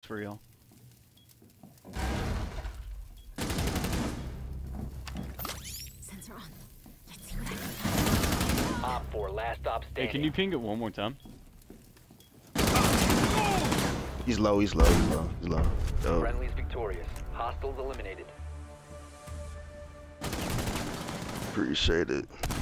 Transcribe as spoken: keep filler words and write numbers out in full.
for real. Sensor on. Let's see what I can find. Op four, last stop Hey, standing. can you ping it one more time? He's low, he's low, he's low, he's low. Yo. Friendly's victorious. Hostiles eliminated. Appreciate it.